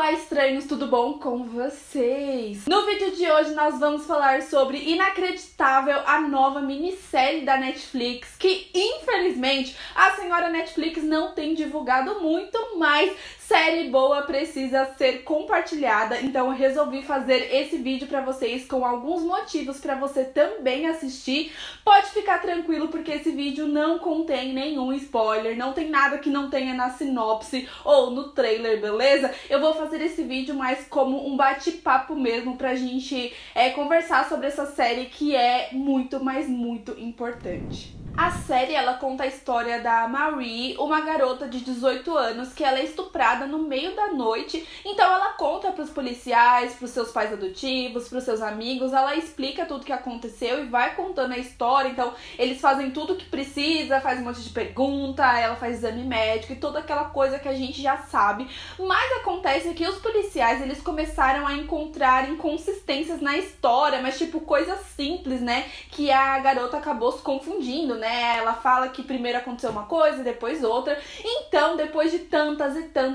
Olá, estranhos, tudo bom com vocês? No vídeo de hoje nós vamos falar sobre Inacreditável, a nova minissérie da Netflix, que infelizmente a senhora Netflix não tem divulgado muito, mas série boa precisa ser compartilhada, então eu resolvi fazer esse vídeo pra vocês com alguns motivos pra você também assistir. Pode ficar tranquilo porque esse vídeo não contém nenhum spoiler, não tem nada que não tenha na sinopse ou no trailer, beleza? Eu vou fazer esse vídeo mais como um bate-papo mesmo pra gente conversar sobre essa série que é muito, mas muito importante. A série, ela conta a história da Marie, uma garota de 18 anos que ela é estuprada no meio da noite. Então ela conta pros policiais, pros seus pais adotivos, pros seus amigos, ela explica tudo que aconteceu e vai contando a história. Então eles fazem tudo que precisa, faz um monte de pergunta, ela faz exame médico e toda aquela coisa que a gente já sabe. Mas acontece que os policiais, eles começaram a encontrar inconsistências na história, mas tipo coisas simples, né, que a garota acabou se confundindo, né? Ela fala que primeiro aconteceu uma coisa, depois outra. Então, depois de tantas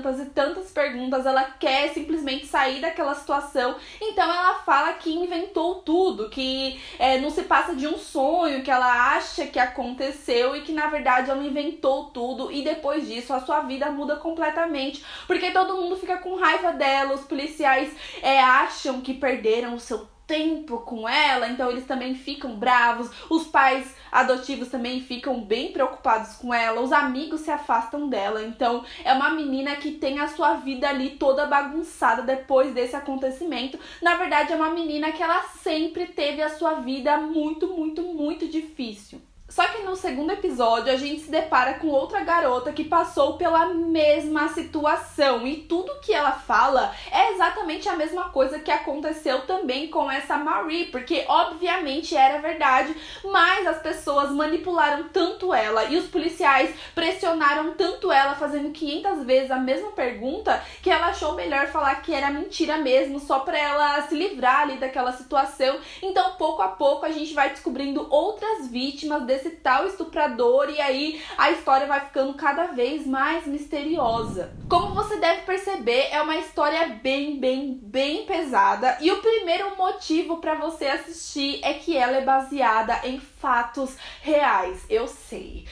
perguntas, ela quer simplesmente sair daquela situação. Então ela fala que inventou tudo, que não se passa de um sonho, que ela acha que aconteceu e que na verdade ela inventou tudo. E depois disso a sua vida muda completamente, porque todo mundo fica com raiva dela, os policiais acham que perderam o seu tempo com ela, então eles também ficam bravos, os pais adotivos também ficam bem preocupados com ela, os amigos se afastam dela. Então é uma menina que tem a sua vida ali toda bagunçada depois desse acontecimento. Na verdade é uma menina que ela sempre teve a sua vida muito difícil. Só que no segundo episódio a gente se depara com outra garota que passou pela mesma situação e tudo que ela fala é exatamente a mesma coisa que aconteceu também com essa Marie, porque obviamente era verdade, mas as pessoas manipularam tanto ela e os policiais pressionaram tanto ela, fazendo 500 vezes a mesma pergunta, que ela achou melhor falar que era mentira mesmo, só pra ela se livrar ali daquela situação. Então pouco a pouco a gente vai descobrindo outras vítimas desse tal estuprador e aí a história vai ficando cada vez mais misteriosa. Como você deve perceber, é uma história bem pesada e o primeiro motivo para você assistir é que ela é baseada em fatos reais. Eu sei,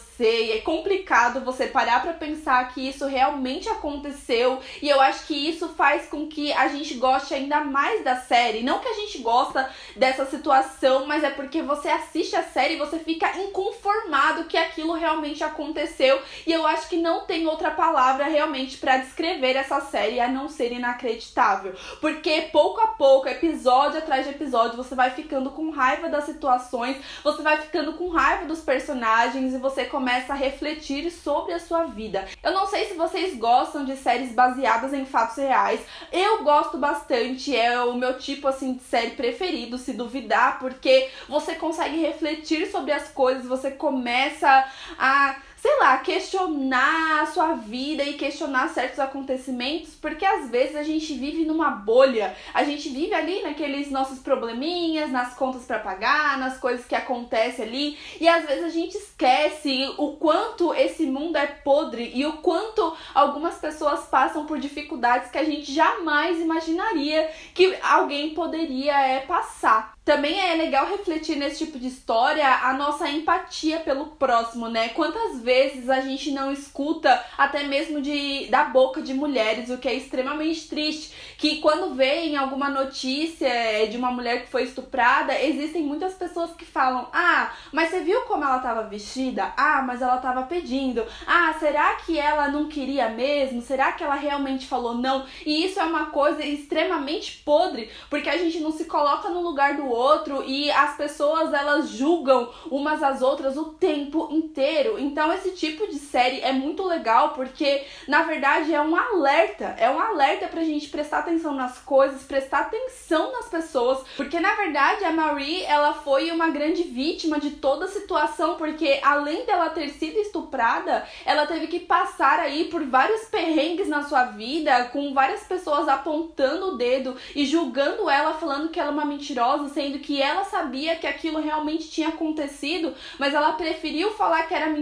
é complicado você parar pra pensar que isso realmente aconteceu e eu acho que isso faz com que a gente goste ainda mais da série. Não que a gente gosta dessa situação, mas é porque você assiste a série e você fica inconformado que aquilo realmente aconteceu e eu acho que não tem outra palavra realmente pra descrever essa série a não ser inacreditável, porque pouco a pouco, episódio atrás de episódio, você vai ficando com raiva das situações, você vai ficando com raiva dos personagens e você começa a refletir sobre a sua vida. Eu não sei se vocês gostam de séries baseadas em fatos reais, eu gosto bastante, é o meu tipo assim de série preferido, se duvidar, porque você consegue refletir sobre as coisas, você começa a, sei lá, questionar a sua vida e questionar certos acontecimentos, porque às vezes a gente vive numa bolha, a gente vive ali naqueles nossos probleminhas, nas contas pra pagar, nas coisas que acontecem ali, e às vezes a gente esquece o quanto esse mundo é podre e o quanto algumas pessoas passam por dificuldades que a gente jamais imaginaria que alguém poderia passar. Também é legal refletir nesse tipo de história a nossa empatia pelo próximo, né? Quantas vezes a gente não escuta até mesmo da boca de mulheres, o que é extremamente triste, que quando vê em alguma notícia de uma mulher que foi estuprada, existem muitas pessoas que falam: ah, mas você viu como ela estava vestida? Ah, mas ela estava pedindo. Ah, será que ela não queria mesmo? Será que ela realmente falou não? E isso é uma coisa extremamente podre, porque a gente não se coloca no lugar do outro e as pessoas, elas julgam umas às outras o tempo inteiro. Então esse tipo de série é muito legal porque na verdade é um alerta pra gente prestar atenção nas coisas, prestar atenção nas pessoas, porque na verdade a Marie, ela foi uma grande vítima de toda a situação, porque além dela ter sido estuprada, ela teve que passar aí por vários perrengues na sua vida, com várias pessoas apontando o dedo e julgando ela, falando que ela é uma mentirosa, sendo que ela sabia que aquilo realmente tinha acontecido, mas ela preferiu falar que era mentira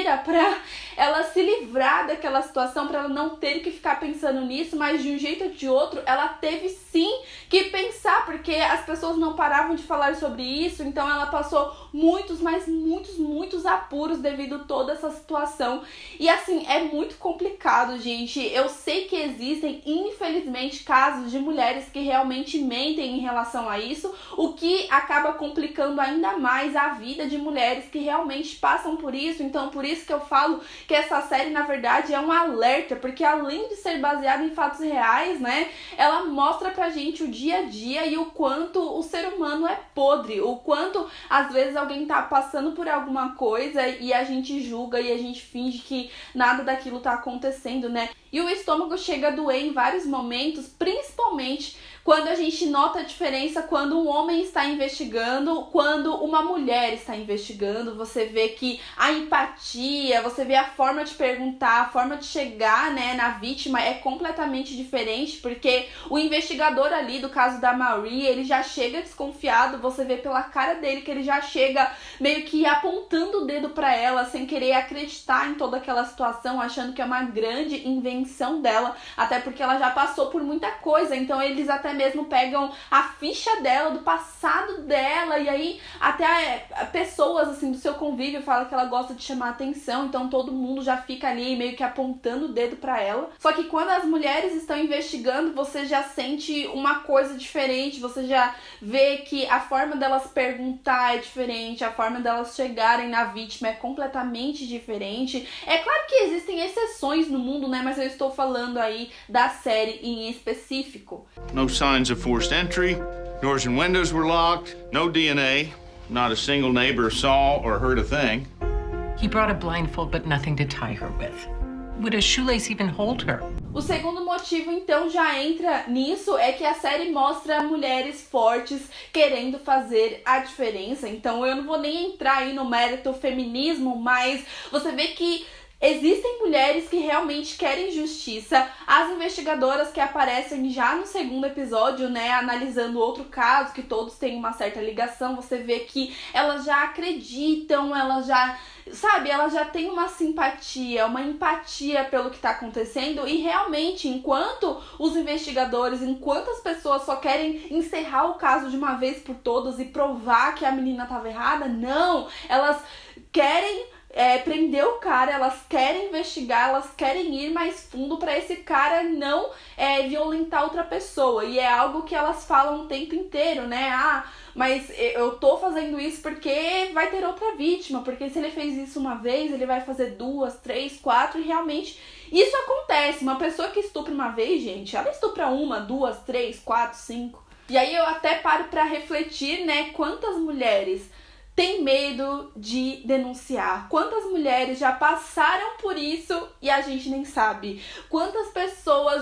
dia pra ela se livrar daquela situação, pra ela não ter que ficar pensando nisso, mas de um jeito ou de outro, ela teve sim que pensar, porque as pessoas não paravam de falar sobre isso, então ela passou muitos, mas muitos apuros devido a toda essa situação. E assim, é muito complicado, gente. Eu sei que existem, infelizmente, casos de mulheres que realmente mentem em relação a isso, o que acaba complicando ainda mais a vida de mulheres que realmente passam por isso. Então, por isso que eu falo que essa série, na verdade, é um alerta, porque além de ser baseada em fatos reais, né, ela mostra pra gente o dia a dia e o quanto o ser humano é podre, o quanto às vezes alguém tá passando por alguma coisa e a gente julga e a gente finge que nada daquilo tá acontecendo, né? E o estômago chega a doer em vários momentos, principalmente quando a gente nota a diferença quando um homem está investigando, quando uma mulher está investigando. Você vê que a empatia, você vê a forma de perguntar, a forma de chegar, né, na vítima é completamente diferente, porque o investigador ali do caso da Marie, ele já chega desconfiado, você vê pela cara dele que ele já chega meio que apontando o dedo pra ela, sem querer acreditar em toda aquela situação, achando que é uma grande invenção dela, até porque ela já passou por muita coisa, então eles até mesmo pegam a ficha dela, do passado dela, e aí até pessoas assim do seu convívio falam que ela gosta de chamar atenção, então todo mundo já fica ali meio que apontando o dedo pra ela. Só que quando as mulheres estão investigando, você já sente uma coisa diferente, você já vê que a forma delas perguntar é diferente, a forma delas chegarem na vítima é completamente diferente. É claro que existem exceções no mundo, né, mas eu estou falando aí da série em específico. No signs of forced entry, doors and windows were locked, no DNA, not a single neighbor saw or heard a thing. He brought a blindfold, but nothing to tie her with. Would a shoelace even hold her? O segundo motivo, então, já entra nisso, é que a série mostra mulheres fortes querendo fazer a diferença. Então eu não vou nem entrar aí no mérito feminismo, mas você vê que existem mulheres que realmente querem justiça. As investigadoras que aparecem já no segundo episódio, né, analisando outro caso, que todos têm uma certa ligação, você vê que elas já acreditam, elas já, sabe, elas já têm uma simpatia, uma empatia pelo que tá acontecendo. E realmente, enquanto os investigadores, enquanto as pessoas só querem encerrar o caso de uma vez por todas e provar que a menina tava errada, não, elas querem prender o cara, elas querem investigar, elas querem ir mais fundo pra esse cara não violentar outra pessoa. E é algo que elas falam o tempo inteiro, né? Ah, mas eu tô fazendo isso porque vai ter outra vítima, porque se ele fez isso uma vez, ele vai fazer 2, 3, 4, e realmente isso acontece. Uma pessoa que estupra uma vez, gente, ela estupra 1, 2, 3, 4, 5. E aí eu até paro pra refletir, né, quantas mulheres tem medo de denunciar. Quantas mulheres já passaram por isso e a gente nem sabe? Quantas pessoas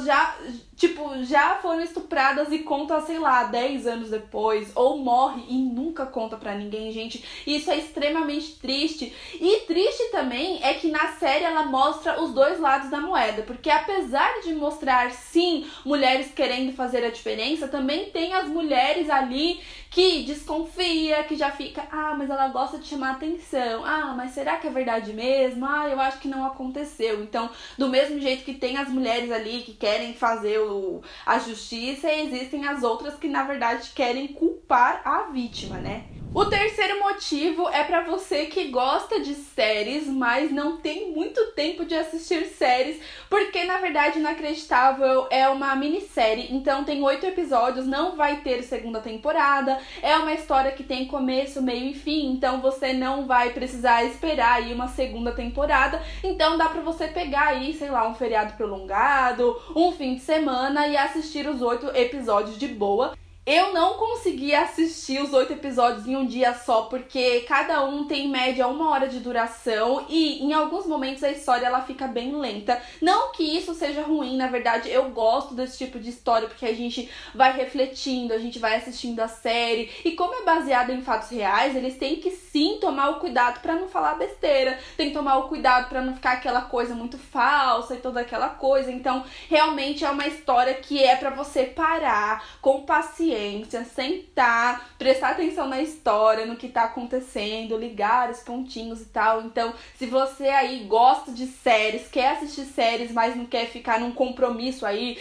já foram estupradas e contam, sei lá, 10 anos depois, ou morre e nunca conta pra ninguém, gente. Isso é extremamente triste. E triste também é que na série ela mostra os dois lados da moeda, porque apesar de mostrar, sim, mulheres querendo fazer a diferença, também tem as mulheres ali que desconfia, que já fica, ah, mas ela gosta de chamar atenção, ah, mas será que é verdade mesmo? Ah, eu acho que não aconteceu. Então, do mesmo jeito que tem as mulheres ali que querem fazer a justiça, existem as outras que, na verdade, querem culpar a vítima, né? O terceiro motivo é pra você que gosta de séries, mas não tem muito tempo de assistir séries, porque na verdade Inacreditável é uma minissérie, então tem 8 episódios, não vai ter segunda temporada, é uma história que tem começo, meio e fim, então você não vai precisar esperar aí uma segunda temporada, então dá pra você pegar aí, sei lá, um feriado prolongado, um fim de semana e assistir os 8 episódios de boa. Eu não consegui assistir os 8 episódios em um dia só, porque cada um tem em média 1 hora de duração e em alguns momentos a história ela fica bem lenta. Não que isso seja ruim, na verdade eu gosto desse tipo de história, porque a gente vai refletindo, a gente vai assistindo a série. E como é baseada em fatos reais, eles têm que sim tomar o cuidado pra não falar besteira, tem que tomar o cuidado pra não ficar aquela coisa muito falsa e toda aquela coisa. Então realmente é uma história que é pra você parar com paciência, paciência, sentar, prestar atenção na história, no que tá acontecendo, ligar os pontinhos e tal. Então, se você aí gosta de séries, quer assistir séries, mas não quer ficar num compromisso aí,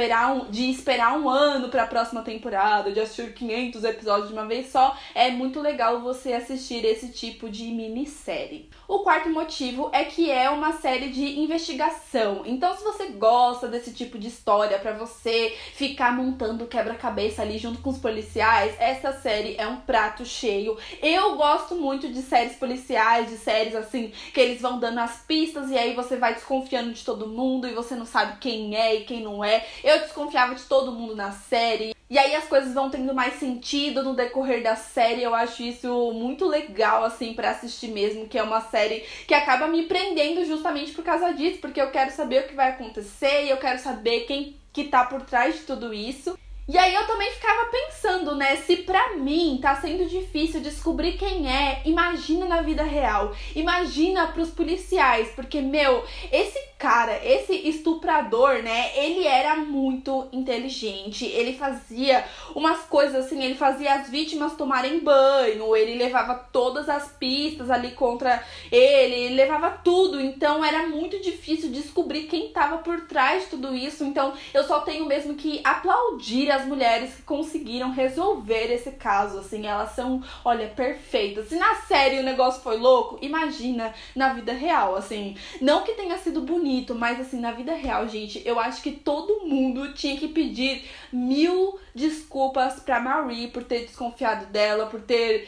de esperar um ano pra próxima temporada, de assistir 500 episódios de uma vez só, é muito legal você assistir esse tipo de minissérie. O quarto motivo é que é uma série de investigação. Então, se você gosta desse tipo de história pra você ficar montando quebra-cabeça ali junto com os policiais, essa série é um prato cheio. Eu gosto muito de séries policiais, de séries assim, que eles vão dando as pistas e aí você vai desconfiando de todo mundo e você não sabe quem é e quem não é. Eu desconfiava de todo mundo na série. E aí as coisas vão tendo mais sentido no decorrer da série. Eu acho isso muito legal, assim, pra assistir mesmo, que é uma série que acaba me prendendo justamente por causa disso, porque eu quero saber o que vai acontecer e eu quero saber quem que tá por trás de tudo isso. E aí eu também ficava pensando, né, se pra mim tá sendo difícil descobrir quem é, imagina na vida real, imagina pros policiais, porque, meu, esse cara, esse estuprador, né, ele era muito inteligente, ele fazia umas coisas assim, ele fazia as vítimas tomarem banho, ele levava todas as pistas ali contra ele levava tudo, então era muito difícil descobrir quem tava por trás de tudo isso. Então eu só tenho mesmo que aplaudir as mulheres que conseguiram resolver esse caso, assim, elas são, olha, perfeitas. Se na série o negócio foi louco, imagina na vida real, assim, não que tenha sido bonito, mas assim, na vida real, gente, eu acho que todo mundo tinha que pedir 1000 desculpas pra Marie por ter desconfiado dela, por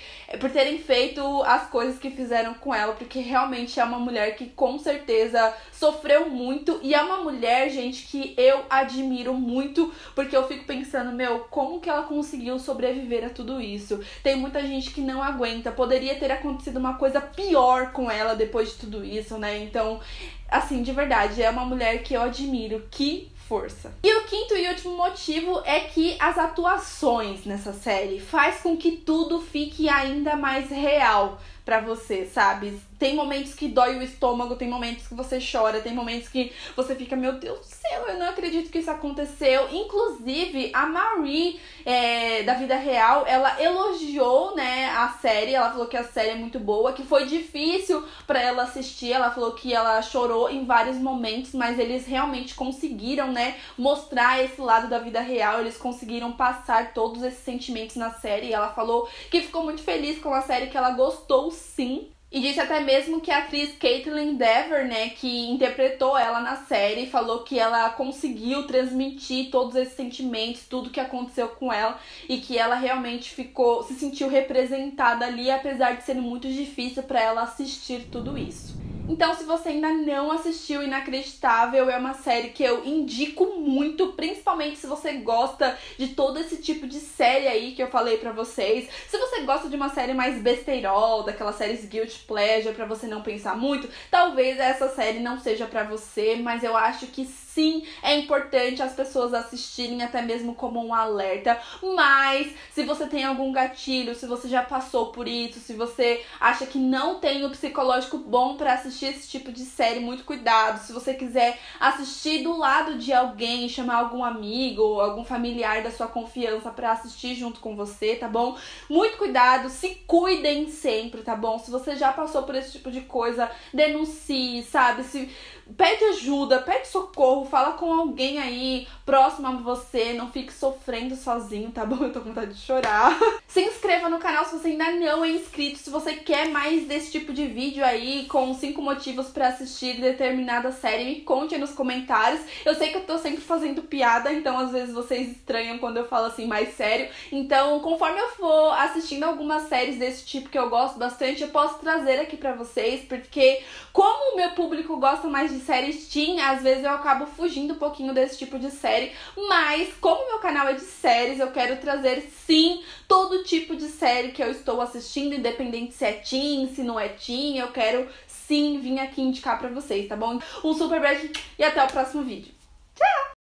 terem feito as coisas que fizeram com ela, porque realmente é uma mulher que com certeza sofreu muito e é uma mulher, gente, que eu admiro muito, porque eu fico pensando, meu, como que ela conseguiu sobreviver a tudo isso? Tem muita gente que não aguenta, poderia ter acontecido uma coisa pior com ela depois de tudo isso, né? Então, assim, de verdade, é uma mulher que eu admiro, que força. E o quinto e último motivo é que as atuações nessa série faz com que tudo fique ainda mais real pra você, sabe? Tem momentos que dói o estômago, tem momentos que você chora, tem momentos que você fica, meu Deus do céu, eu não acredito que isso aconteceu. Inclusive, a Marie, da vida real, ela elogiou, né, a série, ela falou que a série é muito boa, que foi difícil pra ela assistir, ela falou que ela chorou em vários momentos, mas eles realmente conseguiram, né, mostrar esse lado da vida real, eles conseguiram passar todos esses sentimentos na série, e ela falou que ficou muito feliz com a série, que ela gostou sim. E disse até mesmo que a atriz Caitlin Dever, né, que interpretou ela na série, falou que ela conseguiu transmitir todos esses sentimentos, tudo que aconteceu com ela, e que ela realmente se sentiu representada ali, apesar de ser muito difícil para ela assistir tudo isso. Então, se você ainda não assistiu Inacreditável, é uma série que eu indico muito, principalmente se você gosta de todo esse tipo de série aí que eu falei pra vocês. Se você gosta de uma série mais besteirol, daquelas séries guilty pleasure, pra você não pensar muito, talvez essa série não seja pra você, mas eu acho que sim, é importante as pessoas assistirem, até mesmo como um alerta. Mas se você tem algum gatilho, se você já passou por isso, se você acha que não tem o psicológico bom pra assistir esse tipo de série, muito cuidado. Se você quiser assistir do lado de alguém, chamar algum amigo ou algum familiar da sua confiança pra assistir junto com você, tá bom? Muito cuidado, se cuidem sempre, tá bom? Se você já passou por esse tipo de coisa, denuncie, sabe? Pede ajuda, pede socorro, fala com alguém aí próximo a você, não fique sofrendo sozinho, tá bom? Eu tô com vontade de chorar. Se inscreva no canal se você ainda não é inscrito, se você quer mais desse tipo de vídeo aí, com 5 motivos pra assistir determinada série, me conte aí nos comentários. Eu sei que eu tô sempre fazendo piada, então às vezes vocês estranham quando eu falo assim mais sério. Então, conforme eu for assistindo algumas séries desse tipo que eu gosto bastante, eu posso trazer aqui pra vocês, porque como o meu público gosta mais de séries teen, às vezes eu acabo fugindo um pouquinho desse tipo de série, mas como meu canal é de séries, eu quero trazer sim todo tipo de série que eu estou assistindo, independente se é teen, se não é teen, eu quero sim vir aqui indicar pra vocês, tá bom? Um super beijo e até o próximo vídeo. Tchau!